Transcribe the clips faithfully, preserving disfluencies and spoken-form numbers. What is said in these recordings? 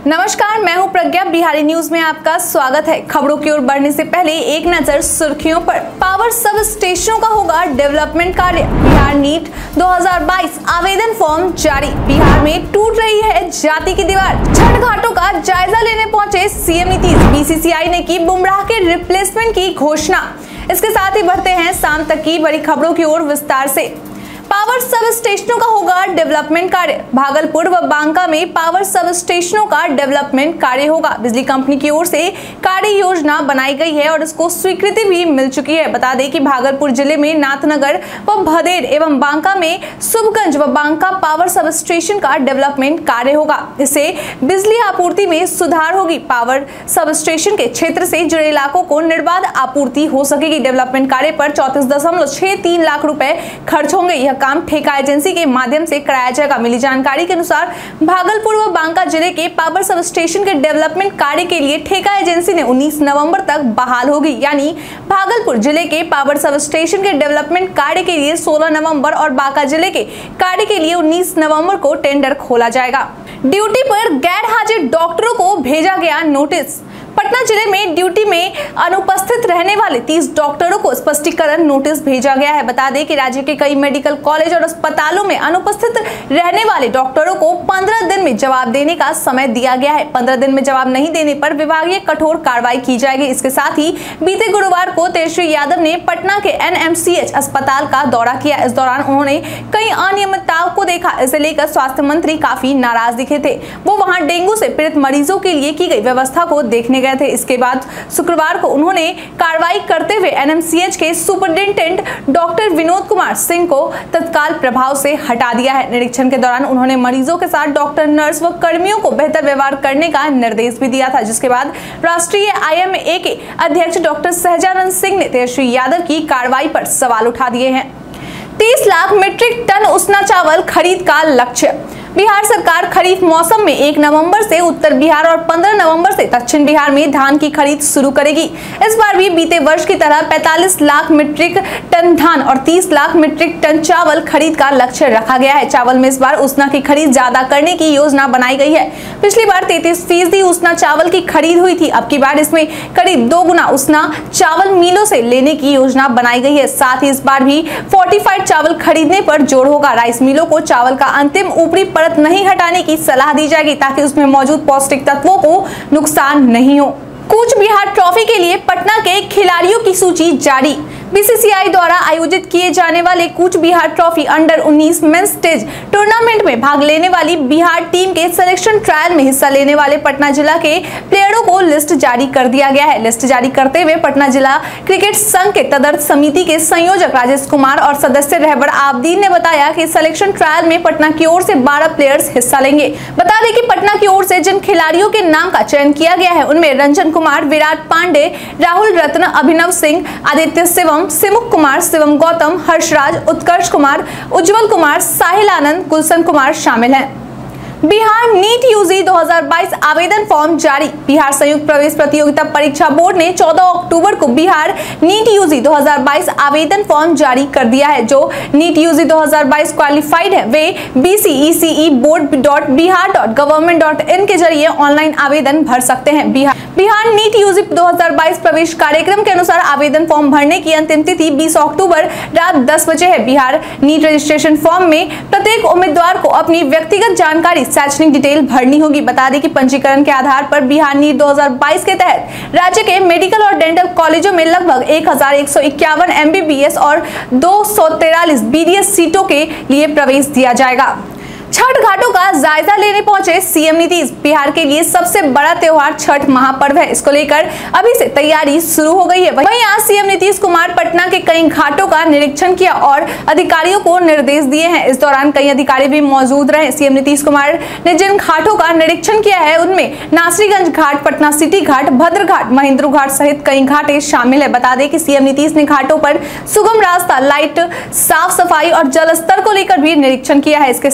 नमस्कार, मैं हूं प्रज्ञा। बिहारी न्यूज में आपका स्वागत है। खबरों की ओर बढ़ने से पहले एक नजर सुर्खियों पर। पावर सब स्टेशनों का होगा डेवलपमेंट कार्य। बिहार नीट दो हज़ार बाईस आवेदन फॉर्म जारी। बिहार में टूट रही है जाति की दीवार। छठ घाटों का जायजा लेने पहुंचे सीएम नीतीश। बीसीसीआई ने की बुमराह के रिप्लेसमेंट की घोषणा। इसके साथ ही बढ़ते हैं शाम तक की बड़ी खबरों की ओर विस्तार से। पावर सब स्टेशनों का होगा डेवलपमेंट कार्य। भागलपुर व बांका में पावर सब स्टेशनों का डेवलपमेंट कार्य होगा। बिजली कंपनी की ओर से कार्य योजना बनाई गई है और इसको स्वीकृति भी मिल चुकी है। बता दें कि भागलपुर जिले में नाथनगर व भदेर एवं बांका में सुबगंज व बांका पावर सब स्टेशन का डेवलपमेंट कार्य होगा। इससे बिजली आपूर्ति में सुधार होगी। पावर सब स्टेशन के क्षेत्र से जुड़े इलाकों को निर्बाध आपूर्ति हो सकेगी। डेवलपमेंट कार्य पर चौतीस दशमलव छह तीन लाख रुपए खर्च होंगे। यह काम ठेका एजेंसी के माध्यम से कराया जाएगा। मिली जानकारी के अनुसार भागलपुर व बांका जिले के पावर सब स्टेशन के डेवलपमेंट कार्य के लिए ठेका एजेंसी ने उन्नीस नवंबर तक बहाल होगी। यानी भागलपुर जिले के पावर सब स्टेशन के डेवलपमेंट कार्य के लिए सोलह नवंबर और बांका जिले के कार्य के लिए उन्नीस नवंबर को टेंडर खोला जाएगा। ड्यूटी पर गैर हाजिर डॉक्टरों को भेजा गया नोटिस। पटना जिले में ड्यूटी में अनुपस्थित रहने वाले तीस डॉक्टरों को स्पष्टीकरण नोटिस भेजा गया है। बता दें कि राज्य के कई मेडिकल कॉलेज और अस्पतालों में अनुपस्थित रहने वाले डॉक्टरों को पंद्रह दिन में जवाब देने का समय दिया गया है। पंद्रह दिन में जवाब नहीं देने पर विभागीय कठोर कार्रवाई की जाएगी। इसके साथ ही बीते गुरुवार को तेजस्वी यादव ने पटना के एनएमसीएच अस्पताल का दौरा किया। इस दौरान उन्होंने कई अनियमितताओं को देखा। इसे लेकर स्वास्थ्य मंत्री काफी नाराज दिखे थे। वो वहां डेंगू से पीड़ित मरीजों के लिए की गई व्यवस्था को देखने गए थे। इसके बाद शुक्रवार को उन्होंने कार्रवाई करते हुए एनएमसीएच के सुपरिटेंडेंट डॉक्टर विनोद कुमार सिंह को तत्काल प्रभाव से हटा दिया है। निरीक्षण के दौरान उन्होंने मरीजों के साथ डॉक्टर, नर्स व कर्मियों को बेहतर व्यवहार करने का निर्देश भी दिया था। जिसके बाद राष्ट्रीय आईएमए के अध्यक्ष डॉक्टर सहजानंद सिंह ने तेजस्वी यादव की कार्रवाई पर सवाल उठा दिए हैं। तीस लाख मीट्रिक टन उसना चावल खरीद का लक्ष्य। बिहार सरकार खरीफ मौसम में एक नवंबर से उत्तर बिहार और पंद्रह नवंबर से दक्षिण बिहार में धान की खरीद शुरू करेगी। इस बार भी बीते वर्ष की तरह पैंतालीस लाख मीट्रिक टन धान और तीस लाख मीट्रिक टन चावल खरीद का लक्ष्य रखा गया है। चावल में इस बार उसना की खरीद ज्यादा करने की योजना बनाई गई है। पिछली बार तैंतीस फीसदी उसना चावल की खरीद हुई थी। अब की बार इसमें करीब दो गुना उसना चावल मिलों से लेने की योजना बनाई गई है। साथ ही इस बार भी फोर्टिफाइड चावल खरीदने पर जोर होगा। राइस मिलों को चावल का अंतिम ऊपरी नहीं हटाने की सलाह दी जाएगी ताकि उसमें मौजूद पौष्टिक तत्वों को नुकसान नहीं हो। कूच बिहार ट्रॉफी के लिए पटना के खिलाड़ियों की सूची जारी। बीसीसीआई द्वारा आयोजित किए जाने वाले कूच बिहार ट्रॉफी अंडर उन्नीस मेंस स्टेज टूर्नामेंट में भाग लेने वाली बिहार टीम के सिलेक्शन ट्रायल में हिस्सा लेने वाले पटना जिला के प्लेयरों को लिस्ट जारी कर दिया गया है। लिस्ट जारी करते हुए पटना जिला क्रिकेट संघ के तदर्थ समिति के संयोजक राजेश कुमार और सदस्य रहबर आबदीन ने बताया कि सिलेक्शन ट्रायल में पटना की ओर से बारह प्लेयर्स हिस्सा लेंगे। बता दें कि पटना की ओर से जिन खिलाड़ियों के नाम का चयन किया गया है उनमें रंजन कुमार, विराट पांडे, राहुल रत्न, अभिनव सिंह, आदित्य शिवम, सिमुख कुमार, शिवम गौतम, हर्षराज, उत्कर्ष कुमार, उज्जवल कुमार, साहिल आनंद, गुलशन कुमार शामिल हैं। बिहार नीट यूजी दो हज़ार बाईस आवेदन फॉर्म जारी। बिहार संयुक्त प्रवेश प्रतियोगिता परीक्षा बोर्ड ने चौदह अक्टूबर को बिहार नीट यूजी दो हज़ार बाईस आवेदन फॉर्म जारी कर दिया है। जो नीट यूजी दो हज़ार बाईस क्वालिफाइड है वे BCECE board dot Bihar dot government dot in के जरिए ऑनलाइन आवेदन भर सकते हैं। बिहार बिहार नीट यूजी दो हज़ार बाईस प्रवेश कार्यक्रम के अनुसार आवेदन फॉर्म भरने की अंतिम तिथि बीस अक्टूबर रात दस बजे है। बिहार नीट रजिस्ट्रेशन फॉर्म में प्रत्येक उम्मीदवार को अपनी व्यक्तिगत जानकारी शैक्षणिक डिटेल भरनी होगी। बता दें कि पंजीकरण के आधार पर बिहार नीट दो हज़ार बाईस के तहत राज्य के मेडिकल और डेंटल कॉलेजों में लगभग एक हजार एक सौ इक्यावन एमबीबीएस और दो सौ तैंतालीस बीडीएस सीटों के लिए प्रवेश दिया जाएगा। छठ घाटों का जायजा लेने पहुंचे सीएम नीतीश। बिहार के लिए सबसे बड़ा त्योहार छठ महापर्व है। इसको लेकर अभी से तैयारी शुरू हो गई है। वहीं आज सीएम नीतीश कुमार पटना के कई घाटों का निरीक्षण किया और अधिकारियों को निर्देश दिए हैं। इस दौरान कई अधिकारी भी मौजूद रहे। सीएम नीतीश कुमार ने जिन घाटों का निरीक्षण किया है उनमें नासरीगंज घाट, पटना सिटी घाट, भद्र घाट, महेंद्र घाट सहित कई घाटे शामिल है। बता दें कि सीएम नीतीश ने घाटों पर सुगम रास्ता, लाइट, साफ सफाई और जल स्तर को लेकर भी निरीक्षण किया है। इसके साथ ही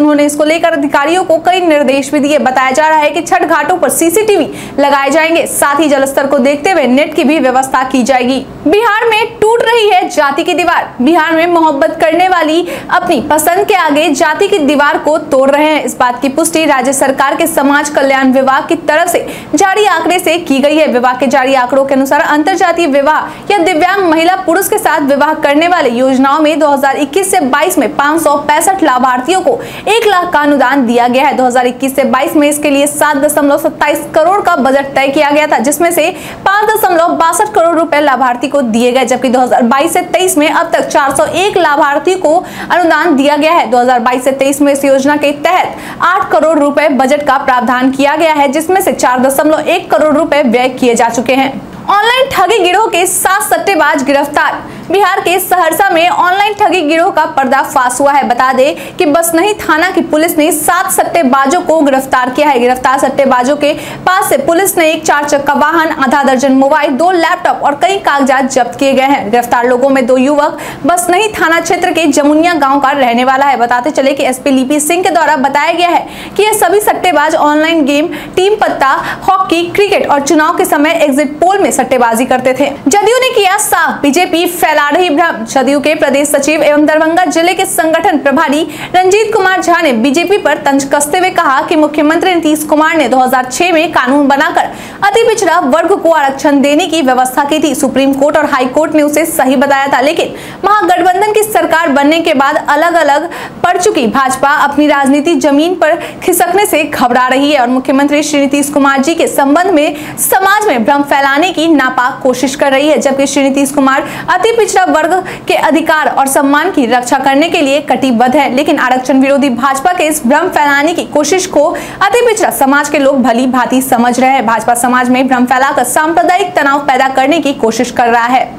उन्होंने इसको लेकर अधिकारियों को कई निर्देश भी दिए। बताया जा रहा है कि छठ घाटों पर सीसीटीवी लगाए जाएंगे, साथ ही जलस्तर को देखते हुए नेट की भी व्यवस्था की जाएगी। बिहार में टूट रही है जाति की दीवार। बिहार में मोहब्बत करने वाली अपनी पसंद के आगे जाति की दीवार को तोड़ रहे हैं। इस बात की पुष्टि राज्य सरकार के समाज कल्याण विभाग की तरफ से जारी आंकड़े से की गई है। विभाग के जारी आंकड़ों के अनुसार अंतरजातीय विवाह या दिव्यांग महिला पुरुष के साथ विवाह करने वाले योजनाओं में दो हजार इक्कीस से बाईस में पाँच सौ पैंसठ लाभार्थियों को एक लाख का अनुदान दिया गया है। दो हजार इक्कीस से बाईस में इसके लिए सात दशमलव सत्ताईस करोड़ का बजट तय किया गया था, जिसमें से पाँच दशमलव बासठ करोड़ रुपए लाभार्थी को दिए गए, जबकि दो हजार बाईस से तेईस में अब तक चार सौ एक लाभार्थियों को अनुदान दिया गया है। दो हजार बाईस से तेईस में इस योजना के तहत आठ करोड़ रुपए बजट का प्रावधान किया गया है, जिसमें से चार दशमलव एक करोड़ रुपए व्यय किए जा चुके हैं। ऑनलाइन ठगी गिरोह के सात सट्टेबाज गिरफ्तार। बिहार के सहरसा में ऑनलाइन ठगी गिरोह का पर्दाफाश हुआ है। बता दें कि बसनही थाना की पुलिस ने सात सट्टेबाजों को गिरफ्तार किया है। गिरफ्तार सट्टेबाजों के पास से पुलिस ने एक चार चक्का वाहन, आधा दर्जन मोबाइल, दो लैपटॉप और कई कागजात जब्त किए गए हैं। गिरफ्तार लोगों में दो युवक बसनही थाना क्षेत्र के जमुनिया गाँव का रहने वाला है। बताते चले कि एसपी लिपि सिंह के द्वारा बताया गया है कि ये सभी सट्टेबाज ऑनलाइन गेम, टीम पत्ता, हॉकी, क्रिकेट और चुनाव के समय एग्जिट पोल में सट्टेबाजी करते थे। जदयू ने किया साफ बीजेपी फैला रही भ्रम। जदयू के प्रदेश सचिव एवं दरभंगा जिले के संगठन प्रभारी रंजीत कुमार झा ने बीजेपी पर तंज कसते हुए कहा कि मुख्यमंत्री नीतीश कुमार ने दो हजार छह में कानून बनाकर अति पिछड़ा वर्ग को आरक्षण देने की व्यवस्था की थी। सुप्रीम कोर्ट और हाई कोर्ट ने उसे सही बताया था, लेकिन महागठबंधन की सरकार बनने के बाद अलग अलग पड़ चुकी भाजपा अपनी राजनीति जमीन पर खिसकने से घबरा रही है और मुख्यमंत्री श्री नीतीश कुमार जी के संबंध में समाज में भ्रम फैलाने की नापाक कोशिश कर रही है। जबकि श्री नीतीश कुमार अति पिछड़ा वर्ग के अधिकार और सम्मान की रक्षा करने के लिए कटिबद्ध है, लेकिन आरक्षण विरोधी भाजपा के इस भ्रम फैलाने की कोशिश को अति पिछड़ा समाज के लोग भली भांति समझ रहे हैं। भाजपा समाज में भ्रम फैलाकर सांप्रदायिक तनाव पैदा करने की कोशिश कर रहा है।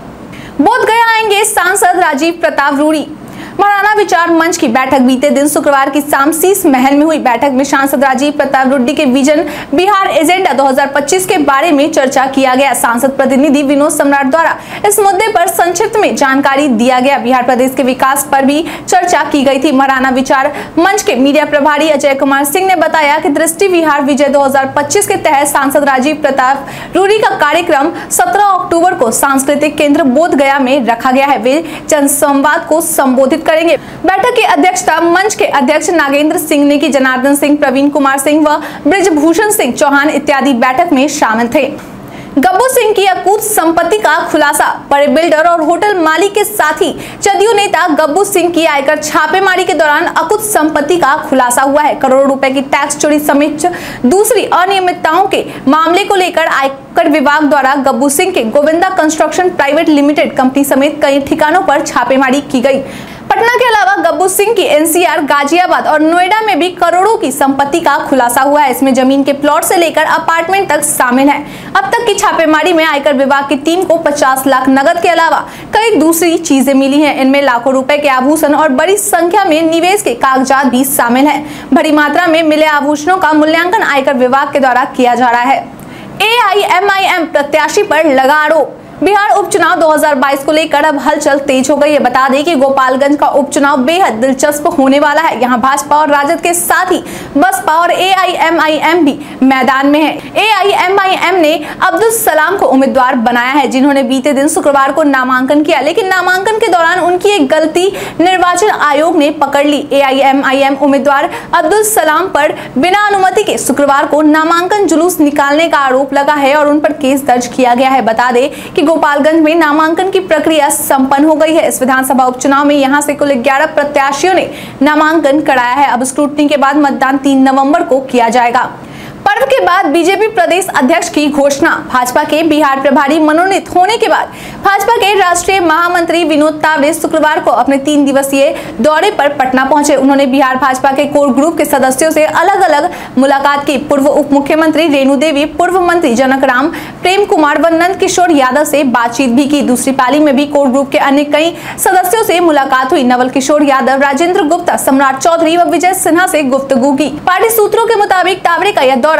बोधगया आएंगे सांसद राजीव प्रताप रूडी। महाराणा विचार मंच की बैठक बीते दिन शुक्रवार की शाम शीश महल में हुई। बैठक में सांसद राजीव प्रताप रूडी के विजन बिहार एजेंडा दो हजार पच्चीस के बारे में चर्चा किया गया। सांसद प्रतिनिधि विनोद सम्राट द्वारा इस मुद्दे पर संक्षिप्त में जानकारी दिया गया। बिहार प्रदेश के विकास पर भी चर्चा की गई थी। महाराणा विचार मंच के मीडिया प्रभारी अजय कुमार सिंह ने बताया कि दृष्टि बिहार विजय दो हजार पच्चीस के तहत सांसद राजीव प्रताप रूडी का कार्यक्रम सत्रह अक्टूबर को सांस्कृतिक केंद्र बोधगया में रखा गया है। वे जनसंवाद को संबोधित करेंगे। बैठक की अध्यक्षता मंच के अध्यक्ष नागेंद्र सिंह ने की। जनार्दन सिंह, प्रवीण कुमार सिंह व ब्रिजभूषण सिंह चौहान इत्यादि बैठक में शामिल थे। गब्बू सिंह की अकूत संपत्ति का खुलासा। बड़े बिल्डर और होटल मालिक के साथी जदयू नेता गब्बू सिंह की आयकर छापेमारी के दौरान अकूत संपत्ति का खुलासा हुआ है। करोड़ों रुपए की टैक्स चोरी समेत दूसरी अनियमितताओं के मामले को लेकर आयकर विभाग द्वारा गब्बू सिंह के Govinda construction private limited company समेत कई ठिकानों पर छापेमारी की गई। पटना के अलावा गब्बू सिंह की एनसीआर, गाजियाबाद और नोएडा में भी करोड़ों की संपत्ति का खुलासा हुआ है। इसमें जमीन के प्लॉट से लेकर अपार्टमेंट तक शामिल है। अब तक की छापेमारी में आयकर विभाग की टीम को पचास लाख नगद के अलावा कई दूसरी चीजें मिली हैं। इनमें लाखों रुपए के आभूषण और बड़ी संख्या में निवेश के कागजात भी शामिल हैं। बड़ी मात्रा में मिले आभूषणों का मूल्यांकन आयकर विभाग के द्वारा किया जा रहा है। ए आई एम आई एम प्रत्याशी पर लगा आरोप। बिहार उपचुनाव दो हजार बाईस को लेकर अब हलचल तेज हो गई है। बता दें कि गोपालगंज का उपचुनाव बेहद दिलचस्प होने वाला है। यहां भाजपा और राजद के साथ ही बसपा और ए आई एम आई एम भी मैदान में है। ए आई एम आई एम ने अब्दुल सलाम को उम्मीदवार बनाया है, जिन्होंने बीते दिन शुक्रवार को नामांकन किया, लेकिन नामांकन के दौरान उनकी एक गलती निर्वाचन आयोग ने पकड़ ली। ए आई एम आई एम उम्मीदवार अब्दुल सलाम पर बिना अनुमति के शुक्रवार को नामांकन जुलूस निकालने का आरोप लगा है और उन पर केस दर्ज किया गया है। बता दें कि गोपालगंज में नामांकन की प्रक्रिया संपन्न हो गई है। इस विधानसभा उपचुनाव में यहां से कुल ग्यारह प्रत्याशियों ने नामांकन कराया है। अब स्क्रूटनी के बाद मतदान तीन नवंबर को किया जाएगा। पर्व के बाद बीजेपी प्रदेश अध्यक्ष की घोषणा। भाजपा के बिहार प्रभारी मनोनीत होने के बाद भाजपा के राष्ट्रीय महामंत्री विनोद तावड़े शुक्रवार को अपने तीन दिवसीय दौरे पर पटना पहुंचे। उन्होंने बिहार भाजपा के कोर ग्रुप के सदस्यों से अलग अलग मुलाकात की। पूर्व उप मुख्यमंत्री रेणु देवी, पूर्व मंत्री जनक राम, प्रेम कुमार व नंद किशोर यादव से बातचीत भी की। दूसरी पाली में भी कोर ग्रुप के अन्य कई सदस्यों से मुलाकात हुई। नवल किशोर यादव, राजेंद्र गुप्ता, सम्राट चौधरी व विजय सिन्हा से गुफ्तगू की। पार्टी सूत्रों के मुताबिक तावड़े का यह दौरा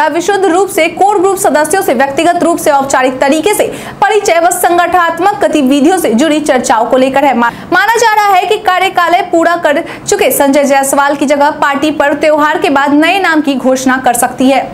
द्वारा विशुद्ध रूप से कोर ग्रुप सदस्यों से व्यक्तिगत रूप से औपचारिक तरीके से परिचय व संगठनात्मक गतिविधियों से जुड़ी चर्चाओं को लेकर है। माना जा रहा है कि कार्यकाल पूरा कर चुके संजय जायसवाल की जगह पार्टी पर्व त्योहार के बाद नए नाम की घोषणा कर सकती है।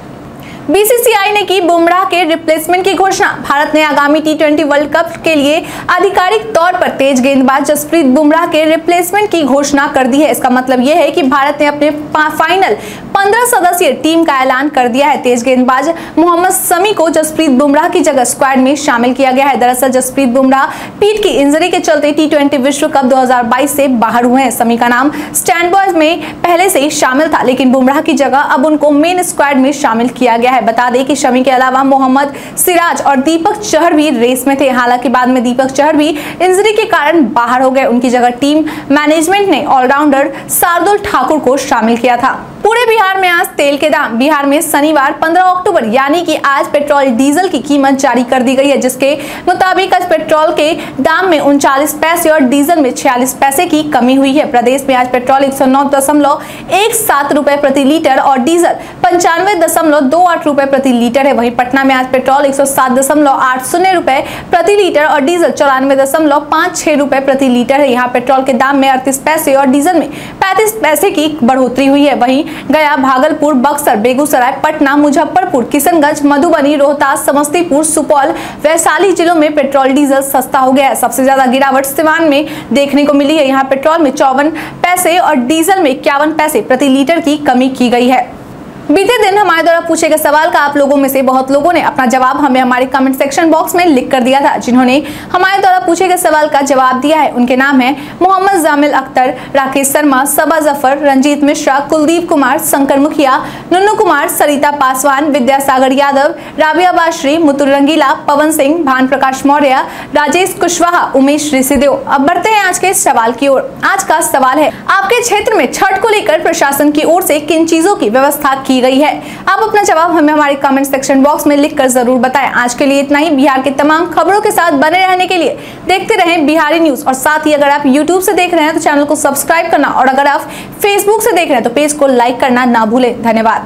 बीसीसीआई ने की बुमराह के रिप्लेसमेंट की घोषणा। भारत ने आगामी टी ट्वेंटी वर्ल्ड कप के लिए आधिकारिक तौर पर तेज गेंदबाज जसप्रीत बुमराह के रिप्लेसमेंट की घोषणा कर दी है। इसका मतलब यह है कि भारत ने अपने फाइनल पंद्रह सदस्यीय टीम का ऐलान कर दिया है। तेज गेंदबाज मोहम्मद शमी को जसप्रीत बुमराह की जगह स्क्वाड में शामिल किया गया है। दरअसल जसप्रीत बुमराह पीठ की इंजरी के चलते टी ट्वेंटी विश्व कप दो हज़ार बाईस से बाहर हुए हैं। शमी का नाम स्टैंड बॉयज में पहले से ही शामिल था, लेकिन बुमराह की जगह अब उनको मेन स्क्वाड में शामिल किया गया है। बता दें कि शमी के अलावा मोहम्मद सिराज और दीपक चहर भी रेस में थे। हालांकि बाद में दीपक चहर भी इंजरी के कारण बाहर हो गए। उनकी जगह टीम मैनेजमेंट ने ऑलराउंडर शार्दुल ठाकुर को शामिल किया था। पूरे बिहार में आज तेल के दाम। बिहार में शनिवार पंद्रह अक्टूबर यानी कि आज पेट्रोल डीजल की कीमत जारी कर दी गई है, जिसके मुताबिक आज पेट्रोल के दाम में उनचालीस पैसे और डीजल में छियालीस पैसे की कमी हुई है। प्रदेश में आज पेट्रोल एक सौ नौ दशमलव एक सात रुपए प्रति लीटर और डीजल पंचानवे दशमलव दो आठ रुपए प्रति लीटर है। वहीं पटना में आज पेट्रोल एक सौ सात दशमलव आठ शून्य रुपए प्रति लीटर और डीजल चौरानवे दशमलव पाँच छह रुपए प्रति लीटर है। यहाँ पेट्रोल के दाम में अड़तीस पैसे और डीजल में पैंतीस पैसे की बढ़ोतरी हुई है। वहीं गया, भागलपुर, बक्सर, बेगूसराय, पटना, मुजफ्फरपुर, किशनगंज, मधुबनी, रोहतास, समस्तीपुर, सुपौल, वैशाली जिलों में पेट्रोल डीजल सस्ता हो गया है। सबसे ज्यादा गिरावट सिवान में देखने को मिली है। यहाँ पेट्रोल में चौवन पैसे और डीजल में इक्यावन पैसे प्रति लीटर की कमी की गई है। बीते दिन हमारे द्वारा पूछे गए सवाल का आप लोगों में से बहुत लोगों ने अपना जवाब हमें हमारे कमेंट सेक्शन बॉक्स में लिख कर दिया था। जिन्होंने हमारे द्वारा पूछे गए सवाल का जवाब दिया है उनके नाम है मोहम्मद जामिल अख्तर, राकेश शर्मा, सबा जफर, रंजीत मिश्रा, कुलदीप कुमार, शंकर मुखिया, नुन्नू कुमार, सरिता पासवान, विद्यासागर यादव, राबिया बाश्री, मुतुर रंगीला, पवन सिंह, भान प्रकाश मौर्य, राजेश कुशवाहा, उमेश ऋषिदेव। अब बढ़ते हैं आज के सवाल की ओर। आज का सवाल है, आपके क्षेत्र में छठ को लेकर प्रशासन की ओर से किन चीजों की व्यवस्था की गई है? आप अपना जवाब हमें हमारे कमेंट सेक्शन बॉक्स में लिखकर जरूर बताएं। आज के लिए इतना ही। बिहार के तमाम खबरों के साथ बने रहने के लिए देखते रहें बिहारी न्यूज। और साथ ही अगर आप यूट्यूब से देख रहे हैं तो चैनल को सब्सक्राइब करना और अगर आप फेसबुक से देख रहे हैं तो पेज को लाइक करना ना भूलें। धन्यवाद।